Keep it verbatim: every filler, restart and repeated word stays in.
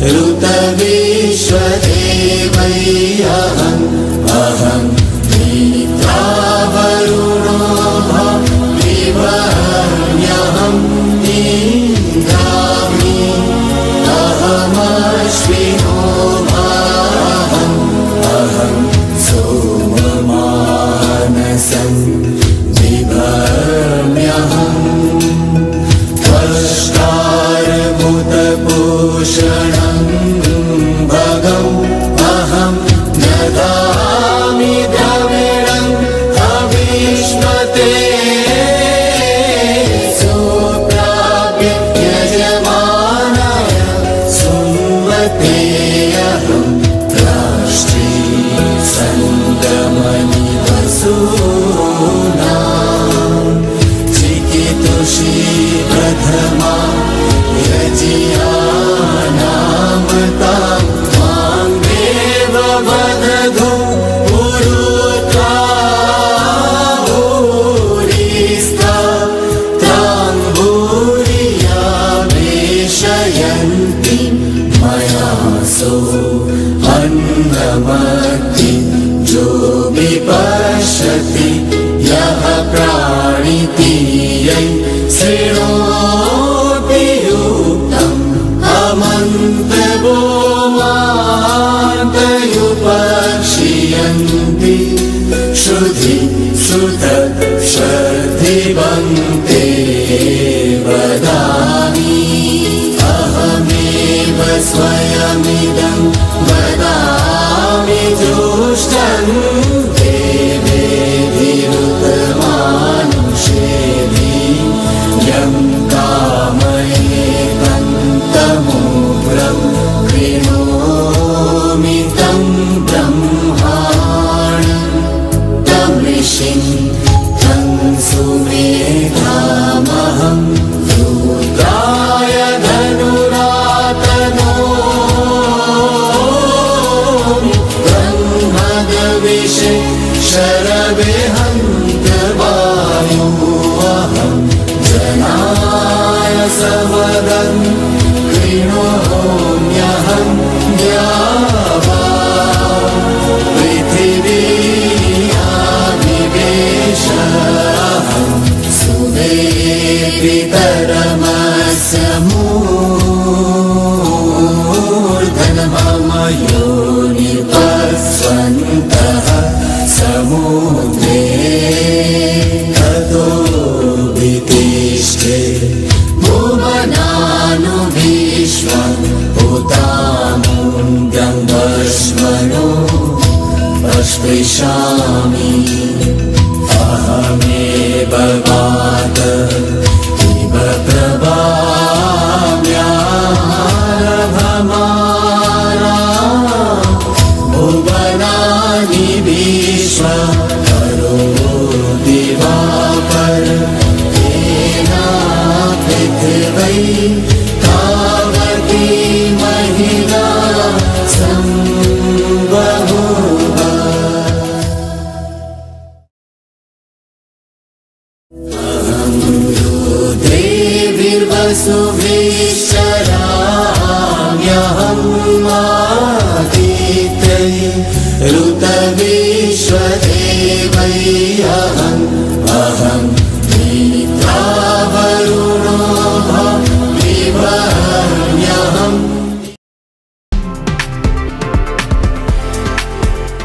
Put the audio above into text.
ऋतविश्वदेवैऽहम् अहम् मित्रावरुणो भविवर्ण्यहम् इन्द्रामि अहमश्विनो भाहम् अहम् सोममानसम् बिभर्म्यहम् त्वष्टारभूतभूषणम् भगम् अहम् ददामि द्रविणम् हविष्मते सुप्राप्य यजमानाय सुमतेऽहम् राष्ट्री सङ्गमनि वसूनाम् चिकितुषी प्रथमा यजियानाम ताम् मां देव वदधु पुरुत्वा भूरिस्ता तां भूरिया वेशयन्ति मया सो अन्नमत्ति जो विपश्यति यः प्राणितीयै शृणोति युक्तम् अमन्तवो मान्तयुपक्षियन्ति श्रुति श्रुत श्रद्धिवन्ते वदामि अहमेव स्वयमिदं वदामि जुष्टं देवेभिरुतमानुषेभिः यं कामयेतं तमोग्रं कृणोमि तं ब्रह्माणं तं ऋषिं तं सुमेधामहं रुद्राय धनुरातनोमि ब्रह्मदविषे शरवे हन्तवायुः जनाय समदं कृणोम्यहं द्यावा पृथिवीयाविवेशहं सुवेदितरमस्य मूर्धन्मम योनिर्पस्वन्तः समुद्रे ततो वितिष्ठे भुवनानुविश्वम् उतामुण्डं वश्मनो पश्पिशामि अहमेव वात इव प्रभाम्यारभमाना भुवनानि विश्व करोति वापर तेना पृथिवी तावती महिला संबभूव अहं रुद्रेभिर्वसुभिश्चराम्यहम् आदित्यै ऋतविश्वदे